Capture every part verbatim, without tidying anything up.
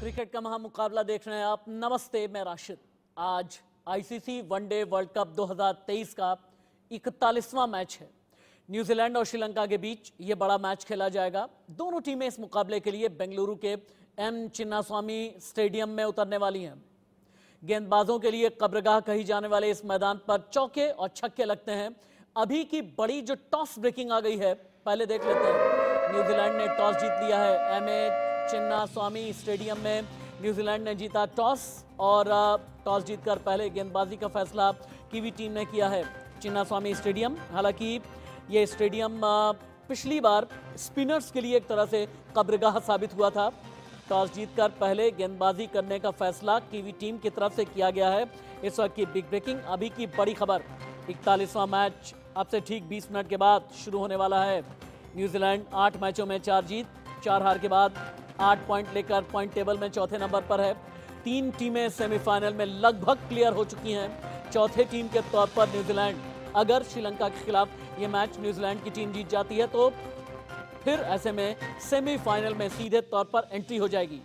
Cricket का महामुकाबला देख रहे हैं आप। नमस्ते, मैं राशिद। आज आईसीसी वनडे वर्ल्ड कप दो हज़ार तेईस का इकतालीसवां मैच है। न्यूजीलैंड और श्रीलंका के बीच ये बड़ा मैच खेला जाएगा। दोनों टीमें इस मुकाबले के लिए बेंगलुरु के एम चिन्नास्वामी स्टेडियम में उतरने वाली हैं। गेंदबाजों के लिए कब्रगाह कही जाने वाले इस मैदान पर चौके और छक्के लगते हैं। अभी की बड़ी जो टॉस ब्रेकिंग आ गई है, पहले देख लेते हैं। न्यूजीलैंड ने टॉस जीत लिया है। एम ए चिन्नास्वामी स्टेडियम में न्यूजीलैंड ने जीता टॉस और टॉस जीतकर पहले गेंदबाजी का फैसला कीवी टीम ने किया है। चिन्नास्वामी स्टेडियम, हालांकि ये स्टेडियम पिछली बार स्पिनर्स के लिए एक तरह से कब्रगाह साबित हुआ था। टॉस जीतकर पहले गेंदबाजी करने का फैसला कीवी टीम की तरफ से किया गया है। इस वक्त की बिग ब्रेकिंग, अभी की बड़ी खबर, इकतालीसवां मैच अब से ठीक बीस मिनट के बाद शुरू होने वाला है। न्यूजीलैंड आठ मैचों में चार जीत चार हार के बाद आठ पॉइंट लेकर पॉइंट टेबल में चौथे नंबर पर है। तीन टीमें सेमीफाइनल में लगभग क्लियर हो चुकी हैं। चौथे टीम के तौर पर न्यूजीलैंड, अगर श्रीलंका के खिलाफ ये मैच न्यूजीलैंड की टीम जीत जाती है तो फिर ऐसे में सेमीफाइनल में सीधे तौर पर एंट्री हो जाएगी।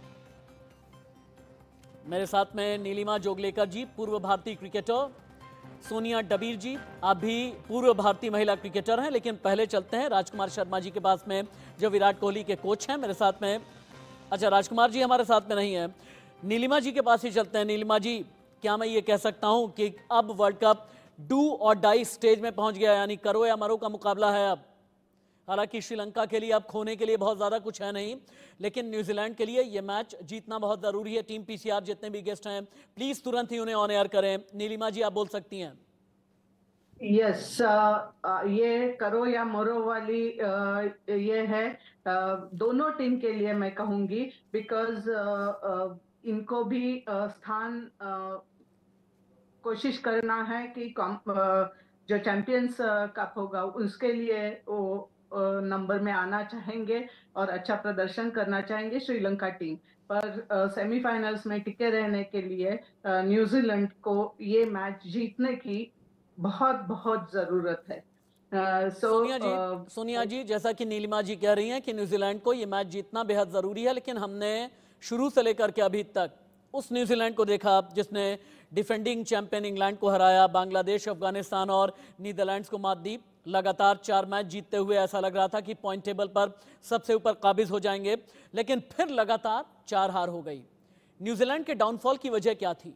मेरे साथ में नीलिमा जोगलेकर जी, पूर्व भारतीय क्रिकेटर, सोनिया डबीर जी, आप भी पूर्व भारतीय महिला क्रिकेटर हैं। लेकिन पहले चलते हैं राजकुमार शर्मा जी के पास में, जो विराट कोहली के कोच हैं। मेरे साथ में, अच्छा राजकुमार जी हमारे साथ में नहीं है, नीलिमा जी के पास ही चलते हैं। नीलिमा जी, क्या मैं ये कह सकता हूं कि अब world cup do or die stage में पहुंच गया, यानी करो या मरो का मुकाबला है अब? हालांकि श्रीलंका के लिए अब खोने के लिए बहुत ज़्यादा कुछ है नहीं, लेकिन न्यूजीलैंड के लिए ये मैच जीतना बहुत ज़रूरी है। टीम पीसीआर जितने भी गेस्ट हैं, प्लीज़ तुरंत ही उन्हें ऑन एयर करें। नीलिमा जी, आप बोल सकती हैं। यस yes, uh, ये करो या मरो वाली uh, ये है uh, दोनों टीम के लिए मैं कहूंगी, बिकॉज uh, uh, इनको भी uh, स्थान uh, कोशिश करना है कि uh, जो चैंपियंस कप uh, होगा उसके लिए वो नंबर uh, में आना चाहेंगे और अच्छा प्रदर्शन करना चाहेंगे श्रीलंका टीम। पर सेमीफाइनल्स uh, में टिके रहने के लिए uh, न्यूजीलैंड को ये मैच जीतने की बहुत बहुत जरूरत है। uh, so, सोनिया जी uh, सोनिया जी जैसा कि नीलिमा जी कह रही हैं कि न्यूजीलैंड को ये मैच जीतना बेहद ज़रूरी है, लेकिन हमने शुरू से लेकर के अभी तक उस न्यूजीलैंड को देखा जिसने डिफेंडिंग चैंपियन इंग्लैंड को हराया, बांग्लादेश, अफगानिस्तान और नीदरलैंड्स को मात दी। लगातार चार मैच जीतते हुए ऐसा लग रहा था कि पॉइंट टेबल पर सबसे ऊपर काबिज हो जाएंगे, लेकिन फिर लगातार चार हार हो गई। न्यूजीलैंड के डाउनफॉल की वजह क्या थी?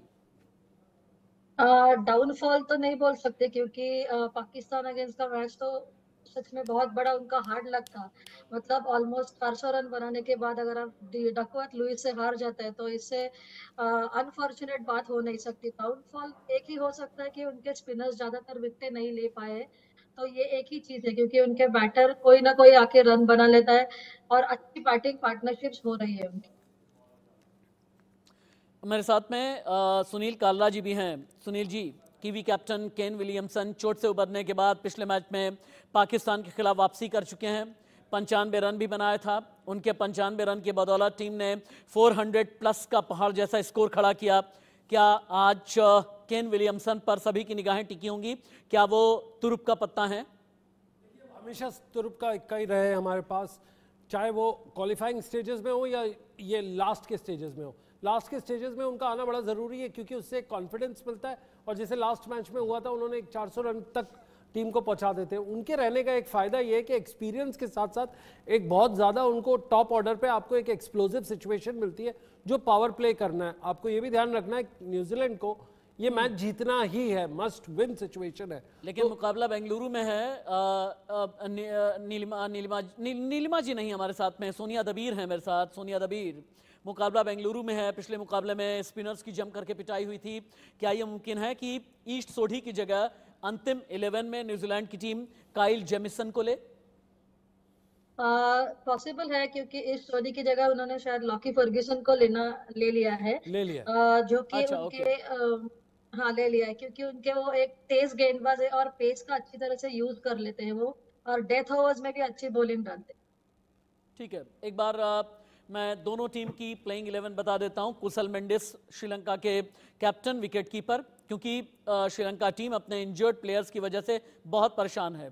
डाउनफॉल uh, तो नहीं बोल सकते, क्योंकि uh, पाकिस्तान अगेंस्ट का मैच तो सच में बहुत बड़ा उनका हार्ड लक था। मतलब ऑलमोस्ट चार सौ रन बनाने के बाद अगर आप डकवर्थ लुईस से हार जाते हैं तो इससे अनफॉर्चुनेट uh, बात हो नहीं सकती। डाउनफॉल एक ही हो सकता है कि उनके स्पिनर्स ज्यादातर विकेट नहीं ले पाए, तो ये एक ही चीज है, क्योंकि उनके बैटर कोई ना कोई आके रन बना लेता है और अच्छी बैटिंग पार्टनरशिप्स हो रही है उनकी। मेरे साथ में आ, सुनील कालरा जी भी हैं। Sunil ji, Kiwi captain Kane Williamson चोट से उबरने के बाद पिछले मैच में पाकिस्तान के खिलाफ वापसी कर चुके हैं। पंचानवे रन भी बनाया था। उनके पंचानवे रन की बदौलत टीम ने चार सौ प्लस का पहाड़ जैसा स्कोर खड़ा किया। क्या आज केन विलियमसन पर सभी की निगाहें टिकी होंगी? क्या वो तुरुप का पत्ता है? हमेशा तुरुप का इक्का ही रहे हमारे पास, चाहे वो क्वालिफाइंग स्टेजेस में हो या ये लास्ट के स्टेजेस में हो। लास्ट के स्टेजेस में उनका आना बड़ा ज़रूरी है, क्योंकि उससे कॉन्फिडेंस मिलता है, और जैसे लास्ट मैच में हुआ था, उन्होंने एक चार सौ रन तक टीम को पहुंचा देते हैं। उनके रहने का एक फ़ायदा ये है कि एक्सपीरियंस के साथ साथ एक बहुत ज़्यादा उनको टॉप ऑर्डर पे आपको एक एक्सप्लोजिव सिचुएशन मिलती है जो पावर प्ले करना है। आपको ये भी ध्यान रखना है न्यूजीलैंड को ये मैच जीतना ही है, मस्ट विन सिचुएशन है। लेकिन तो, मुकाबला बेंगलुरु में है। आ, आ, नी, नीलिमा नीलिमा नी, नीलिमा जी नहीं हमारे साथ में, सोनिया दबीर हैं मेरे साथ। सोनिया दबीर, मुकाबला बेंगलुरु में है। पिछले मुकाबले में स्पिनर्स की जम करके पिटाई हुई थी। क्या ये मुमकिन है कि ईस्ट सोढ़ी की जगह अंतिम इलेवन में न्यूजीलैंड की टीम काइल जेमिसन को ले? पॉसिबल uh, है, क्योंकि इस सोढ़ी की जगह उन्होंने शायद लॉकी फर्ग्यूसन को लेना ले लिया है ले लिया uh, जो कि अच्छा, उनके uh, हाँ ले लिया है, क्योंकि उनके वो एक तेज गेंदबाज है और पेस का अच्छी तरह से यूज कर लेते हैं वो, और डेथ ओवर्स में भी अच्छी बॉलिंग डालते हैं। ठीक है, एक बार आ, मैं दोनों टीम की प्लेइंग इलेवन बता देता हूं। कुशल मेंडिस श्रीलंका के कैप्टन, विकेटकीपर, क्योंकि श्रीलंका टीम अपने इंजर्ड प्लेयर्स की वजह से बहुत परेशान है।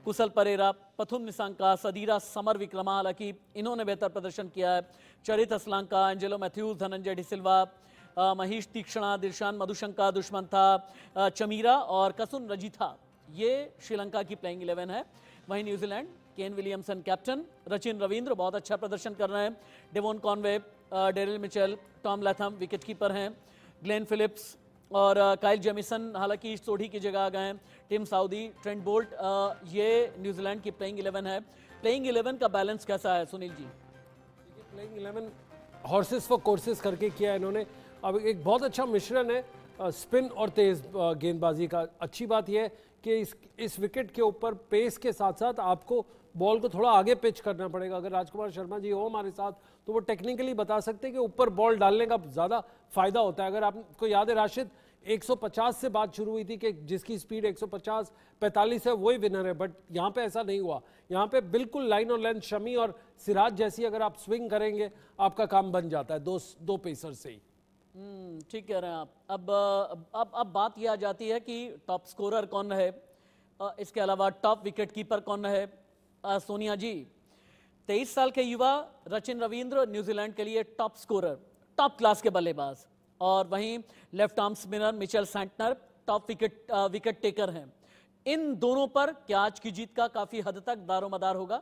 कुशल परेरा, पथुम निसांका, सदीरा समर विक्रमा, हालांकि इन्होंने बेहतर प्रदर्शन किया है। चरित असलांका, एंजेलो मैथ्यूज, धनंजय डिसिल्वा, महेश तीक्ष्णा, दिलशान मधुशंका, दुष्मंथा, चमीरा और कसुन रजीथा, ये श्रीलंका की प्लेइंग इलेवन है। वहीं New Zealand, Kane Williamson captain, Rachin Ravindra बहुत अच्छा प्रदर्शन कर रहे हैं, Devon Conway, Daryl Mitchell, Tom Latham wicket keeper हैं, ग्लेन फिलिप्स और काइल जेमिसन हालांकि सोढ़ी की जगह आ गए हैं, टिम साउदी, ट्रेंट बोल्ट, ये न्यूजीलैंड की प्लेइंग इलेवन है। प्लेइंग इलेवन का बैलेंस कैसा है Sunil ji? Playing eleven horses for courses करके किया है इन्होंने। अब एक बहुत अच्छा मिश्रण है स्पिन और तेज गेंदबाजी का। अच्छी बात यह है कि इस इस विकेट के ऊपर पेस के साथ साथ आपको बॉल को थोड़ा आगे पिच करना पड़ेगा। अगर राजकुमार शर्मा जी हो हमारे साथ तो वो टेक्निकली बता सकते हैं कि ऊपर बॉल डालने का ज़्यादा फायदा होता है। अगर आपको याद है राशिद, एक सौ पचास से बात शुरू हुई थी कि जिसकी स्पीड एक सौ पचास पैंतालीस है वही विनर है, बट यहाँ पे ऐसा नहीं हुआ। यहाँ पे बिल्कुल लाइन और लेंथ शमी और सिराज जैसी अगर आप स्विंग करेंगे आपका काम बन जाता है दो दो पेसर से ही। ठीक कह रहे हैं आप। अब अब अब बात यह आ जाती है कि टॉप स्कोरर कौन रहे, इसके अलावा टॉप विकेट कीपर कौन रहे। सोनिया जी, तेईस साल के युवा रचिन रविंद्र न्यूजीलैंड के लिए टॉप स्कोरर, टॉप क्लास के बल्लेबाज, और वहीं left arm spinner Mitchell Santner top wicket wicket taker हैं। इन दोनों पर क्या आज की जीत का काफी हद तक दारोमदार होगा?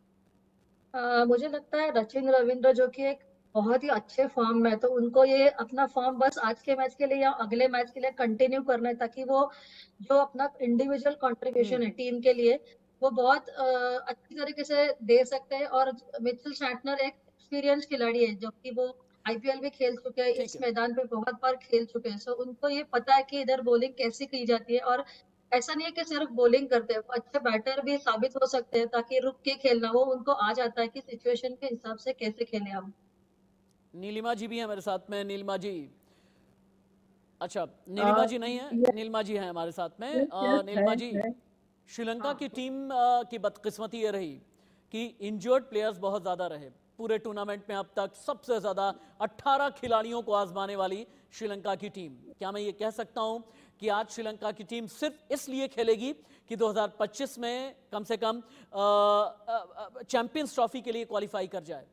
आ, मुझे लगता है रचिन रविंद्र जो कि एक बहुत ही अच्छे फॉर्म में है, तो उनको ये अपना फॉर्म बस आज के मैच के लिए या अगले मैच के लिए कंटिन्यू करना है, ताकि वो जो अपना इंडिविजुअल कंट्रीब्यूशन है टीम के लिए वो बहुत अच्छी तरीके से दे सकते हैं। और मिचेल सैंटनर एक एक्सपीरियंस खिलाड़ी है जो कि वो आईपीएल भी खेल चुके हैं, इस मैदान पे बहुत बार खेल चुके हैं, सो उनको ये पता है कि इधर बॉलिंग कैसी की जाती है। और ऐसा नहीं है कि सिर्फ बॉलिंग करते हैं, अच्छे बैटर भी साबित हो सकते हैं, ताकि रुक के खेलना वो उनको आ जाता है कि सिचुएशन के हिसाब से कैसे खेले हम। नीलिमा जी भी है मेरे साथ में। नीलिमा जी, अच्छा नीलिमा जी नहीं है, नीलिमा जी हैं हमारे साथ में। नीलिमा जी, श्रीलंका की टीम की बदकिस्मती ये रही कि इंजर्ड प्लेयर्स बहुत ज्यादा रहे। पूरे टूर्नामेंट में अब तक सबसे ज्यादा अठारह खिलाड़ियों को आजमाने वाली श्रीलंका की टीम। क्या मैं ये कह सकता हूं कि आज श्रीलंका की टीम सिर्फ इसलिए खेलेगी कि दो हज़ार पच्चीस में कम से कम चैंपियंस ट्रॉफी के लिए क्वालिफाई कर जाए?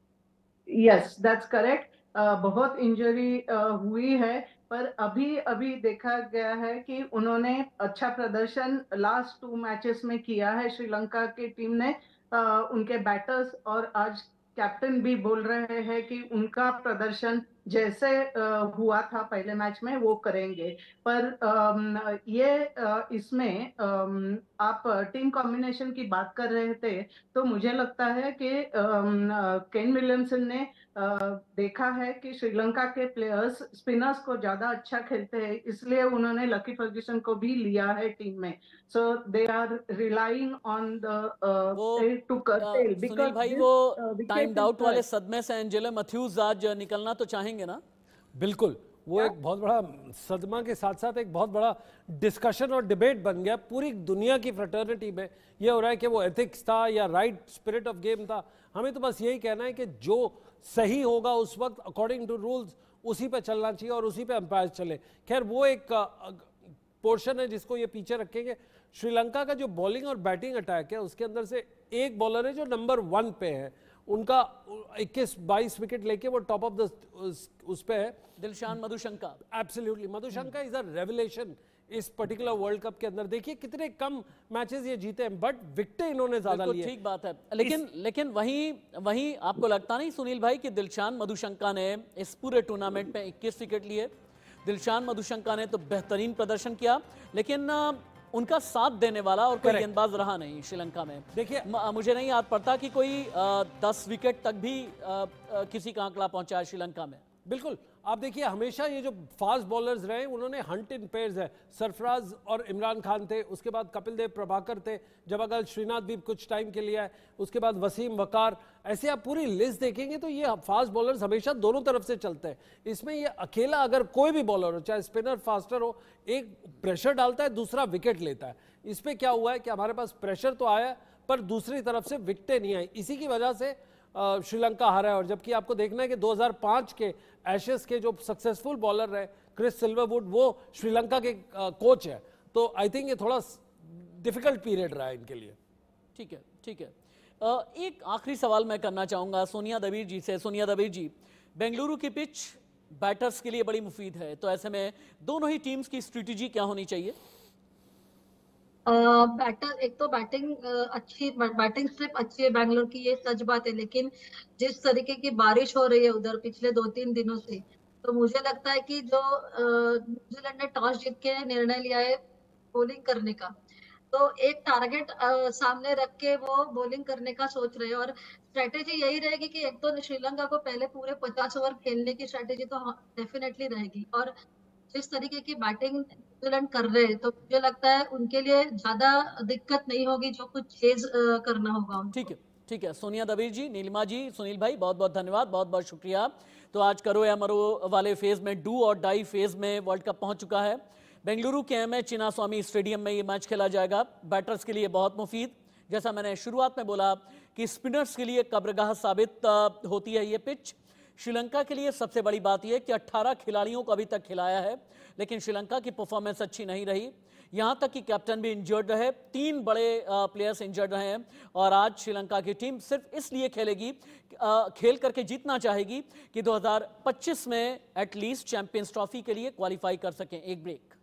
Yes, that's correct. बहुत इंजरी uh, हुई है, पर अभी अभी देखा गया है कि उन्होंने अच्छा प्रदर्शन लास्ट टू मैचेस में किया है श्रीलंका की टीम ने। uh, उनके बैटर्स और आज कैप्टन भी बोल रहे हैं कि उनका प्रदर्शन जैसे uh, हुआ था पहले मैच में वो करेंगे। पर um, ये uh, इसमें um, आप टीम कॉम्बिनेशन की बात कर रहे थे, तो मुझे लगता है कि केन विलियमसन ने uh, देखा है कि श्रीलंका के प्लेयर्स स्पिनर्स को ज्यादा अच्छा खेलते हैं, इसलिए उन्होंने लकी फर्ग्यूसन को भी लिया है टीम में। So they are relying on the two cartel. Sunil bhai, वो टाइम आउट वाले सदमे से एंजेलो मैथ्यूज आज निकलना तो चाहेंगे ना? बिल्कुल, वो एक बहुत बड़ा सदमा के साथ साथ एक बहुत बड़ा डिस्कशन और डिबेट बन गया पूरी दुनिया की फ्रेटर्निटी में। ये हो रहा है कि वो एथिक्स था या राइट स्पिरिट ऑफ गेम था। हमें तो बस यही कहना है कि जो सही होगा उस वक्त अकॉर्डिंग टू रूल्स उसी पे चलना चाहिए और उसी पे अंपायर चले। खैर, वो एक पोर्शन है जिसको ये पीछे रखेंगे। श्रीलंका का जो बॉलिंग और बैटिंग अटैक है उसके अंदर से एक बॉलर है जो नंबर वन पे है, उनका इक्कीस बाईस विकेट लेके वो टॉप ऑफ द उस पे है, Dilshan Madushanka. Absolutely, Madushanka is a revelation इस पर्टिकुलर वर्ल्ड कप के अंदर। देखिए कितने कम मैचेस ये जीते हैं, बट विकेट इन्होंने ज्यादा लिए। ठीक बात है, लेकिन लेकिन वहीं वहीं आपको लगता नहीं सुनील भाई कि दिलशान मधुशंका ने इस पूरे टूर्नामेंट में इक्कीस विकेट लिए? दिलशान मधुशंका ने तो बेहतरीन प्रदर्शन किया, लेकिन उनका साथ देने वाला और कोई गेंदबाज रहा नहीं श्रीलंका में। देखिए, मुझे नहीं याद पड़ता कि कोई आ, दस विकेट तक भी आ, आ, किसी का आंकड़ा पहुंचा है श्रीलंका में। बिल्कुल, आप देखिए हमेशा ये जो फास्ट बॉलर्स रहे उन्होंने हंट इन पेयर्स है। सरफराज और इमरान खान थे, उसके बाद कपिल देव प्रभाकर थे, जवागल श्रीनाथ भी कुछ टाइम के लिए है, उसके बाद वसीम वकार। ऐसे आप पूरी लिस्ट देखेंगे तो ये फास्ट बॉलर्स हमेशा दोनों तरफ से चलते हैं। इसमें ये अकेला अगर कोई भी बॉलर हो, चाहे स्पिनर फास्टर हो, एक प्रेशर डालता है, दूसरा विकेट लेता है। इस पर क्या हुआ है कि हमारे पास प्रेशर तो आया पर दूसरी तरफ से विकेटें नहीं आई, इसी की वजह से श्रीलंका हारा है। और जबकि आपको देखना है कि दो हज़ार पाँच के एशेस के जो सक्सेसफुल बॉलर रहे क्रिस सिल्वरवुड, वो श्रीलंका के कोच है। तो आई थिंक ये थोड़ा डिफिकल्ट पीरियड रहा है इनके लिए। ठीक है, ठीक है। अ, एक आखिरी सवाल मैं करना चाहूंगा सोनिया दबीर जी से। सोनिया दबीर जी, बेंगलुरु की पिच बैटर्स के लिए बड़ी मुफीद है, तो ऐसे में दोनों ही टीम्स की स्ट्रेटेजी क्या होनी चाहिए? बैटर एक तो बैटिंग अच्छी बैटिंग स्लिप अच्छी है बैंगलोर की, ये सच बात है, लेकिन जिस तरीके की बारिश हो रही है उधर पिछले दो तीन दिनों से, तो मुझे लगता है कि जो न्यूजीलैंड ने टॉस जीत के निर्णय लिया है बॉलिंग करने का, तो एक टारगेट सामने रख के वो बॉलिंग करने का सोच रहे हैं, और स्ट्रेटेजी यही रहेगी कि एक तो श्रीलंका को पहले पूरे पचास ओवर खेलने की स्ट्रेटेजी तो डेफिनेटली रहेगी, और जिस तरीके की बैटिंग न्यूजीलैंड कर रहे हैं तो मुझे लगता है उनके लिए ज्यादा दिक्कत नहीं होगी जो कुछ चेज करना होगा उनको। ठीक है, ठीक है। सोनिया दबीर जी, नीलिमा जी, सुनील भाई, बहुत बहुत धन्यवाद, बहुत बहुत शुक्रिया। तो आज करो या मरो वाले फेज में, डू और डाई फेज में वर्ल्ड कप पहुंच चुका है। बेंगलुरु के एम ए चिन्नास्वामी स्टेडियम में ये मैच खेला जाएगा। बैटर्स के लिए बहुत मुफीद, जैसा मैंने शुरुआत में बोला कि स्पिनर्स के लिए कब्रगाह साबित होती है ये पिच। श्रीलंका के लिए सबसे बड़ी बात यह कि अठारह खिलाड़ियों को अभी तक खिलाया है, लेकिन श्रीलंका की परफॉर्मेंस अच्छी नहीं रही, यहां तक कि कैप्टन भी इंजर्ड रहे, तीन बड़े प्लेयर्स इंजर्ड रहे हैं। और आज श्रीलंका की टीम सिर्फ इसलिए खेलेगी, खेल करके जीतना चाहेगी कि दो हज़ार पच्चीस में एटलीस्ट चैंपियंस ट्रॉफी के लिए क्वालिफाई कर सकें। एक ब्रेक।